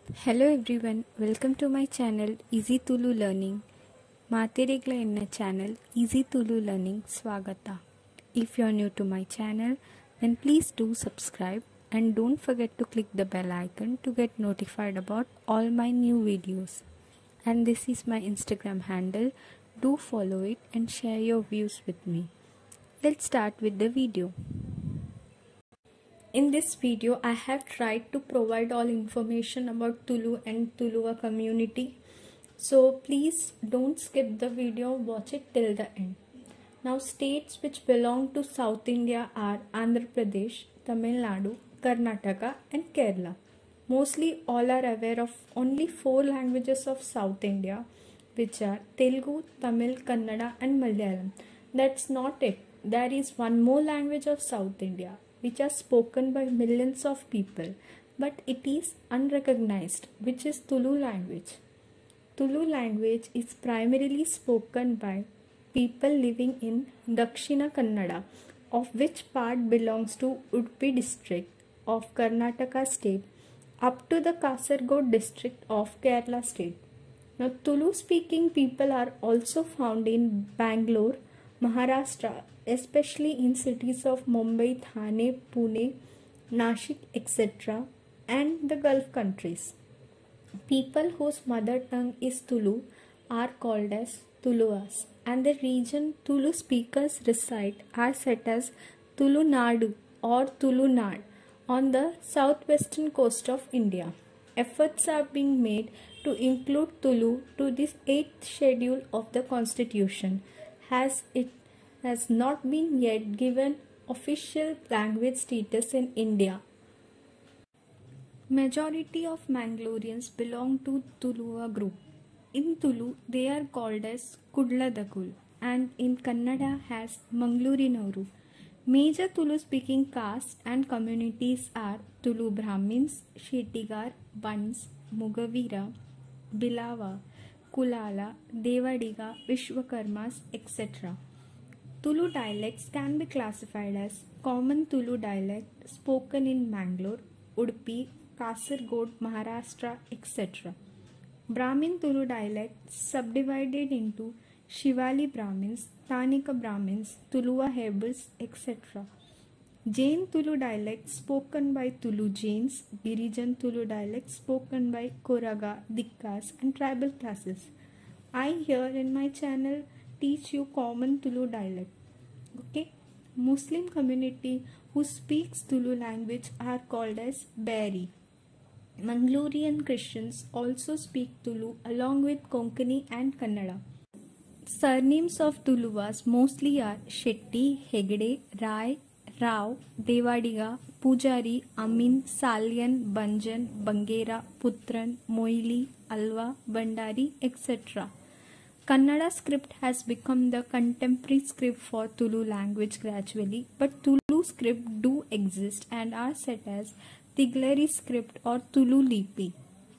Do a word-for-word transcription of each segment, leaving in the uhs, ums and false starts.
Hello everyone, welcome to my channel Easy Tulu Learning. Maatiregla enna channel Easy Tulu Learning Swagata. If you are new to my channel, then please do subscribe and don't forget to click the bell icon to get notified about all my new videos. And this is my Instagram handle. Do follow it and share your views with me. Let's start with the video. In this video, I have tried to provide all information about Tulu and Tuluva community. So please don't skip the video, watch it till the end. Now states which belong to South India are Andhra Pradesh, Tamil Nadu, Karnataka and Kerala. Mostly all are aware of only four languages of South India, which are Telugu, Tamil, Kannada and Malayalam. That's not it. There is one more language of South India, which are spoken by millions of people, but it is unrecognized, which is Tulu language. Tulu language is primarily spoken by people living in Dakshina Kannada, of which part belongs to Udupi district of Karnataka state up to the Kasaragod district of Kerala state. Now, Tulu speaking people are also found in Bangalore, Maharashtra, especially in cities of Mumbai, Thane, Pune, Nashik, et cetera and the Gulf countries. People whose mother tongue is Tulu are called as Tuluvas, and the region Tulu speakers reside are set as Tulu Nadu or Tulu Nad on the southwestern coast of India. Efforts are being made to include Tulu to this eighth schedule of the Constitution, as it has not been yet given official language status in India. Majority of Mangaloreans belong to Tuluva group. In Tulu, they are called as Kudladakul, and in Kannada as Mangalurinoru. Major Tulu speaking castes and communities are Tulu Brahmins, Shettigar, Bans, Mugavira, Bilava, Kulala, Devadiga, Vishwakarmas, et cetera. Tulu dialects can be classified as common Tulu dialect spoken in Mangalore, Udupi, Kasaragod, Maharashtra, et cetera. Brahmin Tulu dialect subdivided into Shivali Brahmins, Tanika Brahmins, Tuluva Hebbals, et cetera. Jain Tulu dialect spoken by Tulu Jains, Girijan Tulu dialect spoken by Koraga, Dikkas and tribal classes. I here in my channel teach you common Tulu dialect. Okay, Muslim community who speaks Tulu language are called as Bari. Mangalorean Christians also speak Tulu along with Konkani and Kannada. Surnames of Tuluvas mostly are Shetty, Hegde, Rai, Rao, Devadiga, Pujari, Amin, Salyan, Banjan, Bangera, Putran, Moili, Alva, Bandari, et cetera. Kannada script has become the contemporary script for Tulu language gradually, but Tulu script do exist and are set as Tigleri script or Tulu Lipi.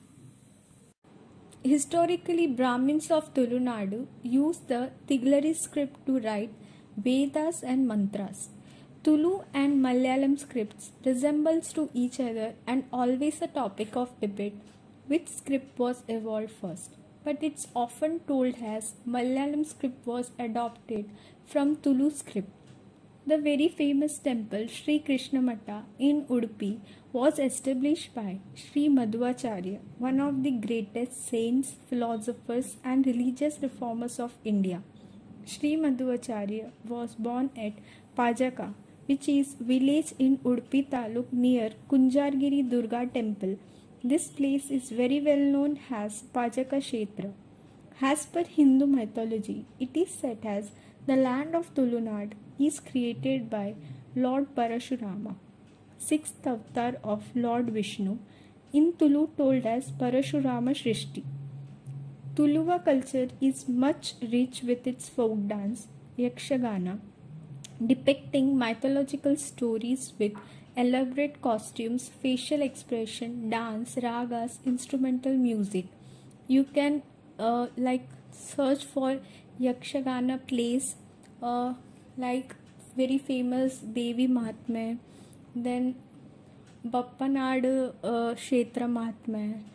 Historically, Brahmins of Tulu Nadu used the Tigleri script to write Vedas and mantras. Tulu and Malayalam scripts resembles to each other and always a topic of debate which script was evolved first. But it's often told as Malayalam script was adopted from Tulu script. The very famous temple Sri Krishna Mata in Udupi was established by Sri Madhvacharya, one of the greatest saints, philosophers and religious reformers of India. Sri Madhvacharya was born at Pajaka, which is village in Udupi Taluk near Kunjargiri Durga temple. This place is very well known as Pajaka Kshetra. As per Hindu mythology, it is said as the land of Tulunad is created by Lord Parashurama, sixth avatar of Lord Vishnu, in Tulu told as Parashurama Shrishti. Tuluva culture is much rich with its folk dance, Yakshagana, depicting mythological stories with elaborate costumes, facial expression, dance, ragas, instrumental music. You can uh, like search for Yakshagana plays uh, like very famous Devi Mahatmya, then Bappanad uh, Kshetra Mahatmya,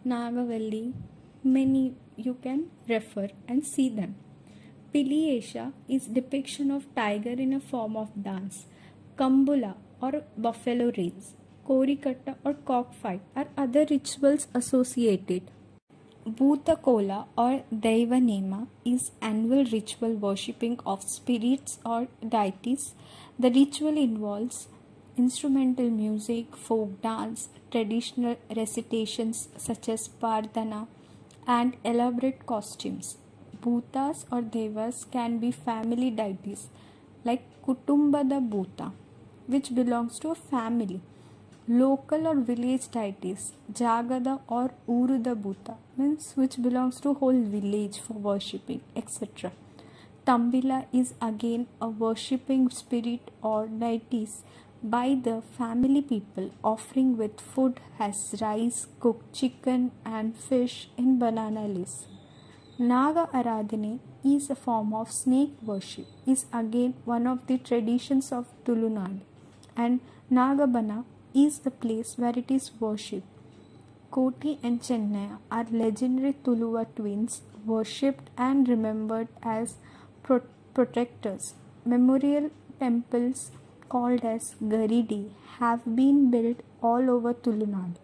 Nagavalli, many you can refer and see them. Piliesha is depiction of tiger in a form of dance. Kambula or buffalo race, Korikatta or cockfight are other rituals associated. Bhutakola or Daivanema is annual ritual worshipping of spirits or deities. The ritual involves instrumental music, folk dance, traditional recitations such as Pardana, and elaborate costumes. Bhutas or Devas can be family deities like Kutumbada Bhuta, which belongs to a family. Local or village deities, Jagada or Uruda Bhuta, means which belongs to whole village for worshipping, et cetera. Tambila is again a worshipping spirit or deities by the family people, offering with food as rice, cooked chicken and fish in banana leaves. Naga Aradhane is a form of snake worship, is again one of the traditions of Tulunadu, and Nagabana is the place where it is worshipped. Koti and Chennai are legendary Tuluva twins, worshipped and remembered as pro- protectors. Memorial temples called as Garidi have been built all over Tulunadu.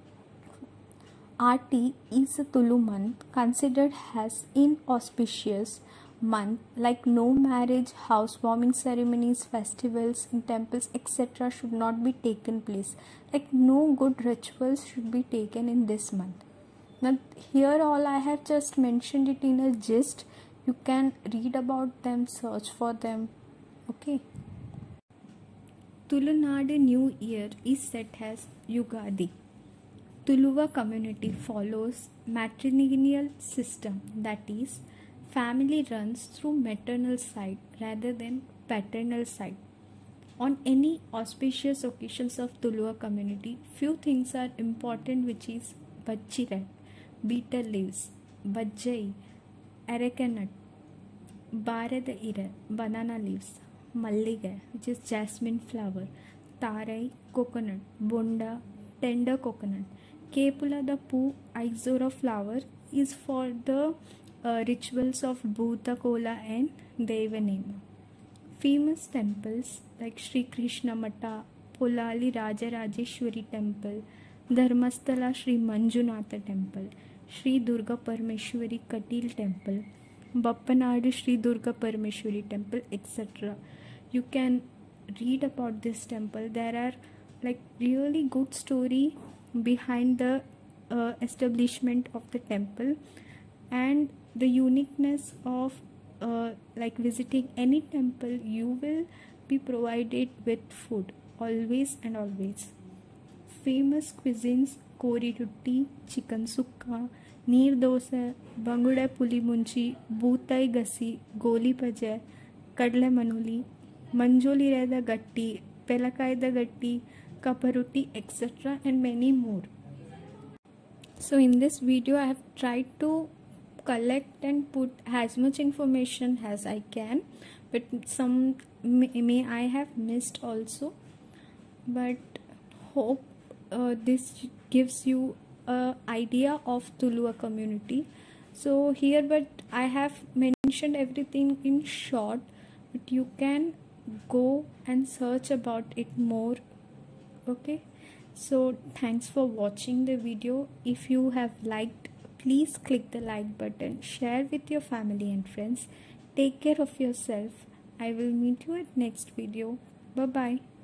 Arti is a Tulu month considered as inauspicious month, like no marriage, housewarming ceremonies, festivals in temples, et cetera should not be taken place. Like no good rituals should be taken in this month. Now here all I have just mentioned it in a gist. You can read about them, search for them. Okay. Tulunadu New Year is set as Yugadi. Tuluva community follows matrilineal system, that is, family runs through maternal side rather than paternal side. On any auspicious occasions of Tuluva community, few things are important, which is Bachchirat, betel leaves, Bajjai, areca nut, Barada ira, banana leaves, Malliga, which is jasmine flower, Tarai, coconut, Bunda, tender coconut, Kepula, the poo, Ixora flower, is for the uh, rituals of Bhutakola and Devanema. Famous temples like Sri Krishna Mata, Polali Rajarajeshwari Temple, Dharmasthala Sri Manjunatha Temple, Sri Durga Parmeshwari Katil Temple, Bappanadu Sri Durga Parmeshwari Temple, et cetera. You can read about this temple. There are like really good story behind the uh, establishment of the temple, and the uniqueness of uh, like visiting any temple, you will be provided with food always and always. Famous cuisines: kori rutti, chicken sukka, neer dosa, banguda puli munchi, bootai gasi, goli paja, kadle manuli, manjoli reda gatti, pelakaida gatti, kaparutti, et cetera and many more. So in this video I have tried to collect and put as much information as I can, but some may, may I have missed also, but hope uh, this gives you a idea of Tuluva community. So here, but I have mentioned everything in short, but you can go and search about it more. Okay, so thanks for watching the video. If you have liked, please click the like button, share with your family and friends. Take care of yourself. I will meet you at next video. Bye bye.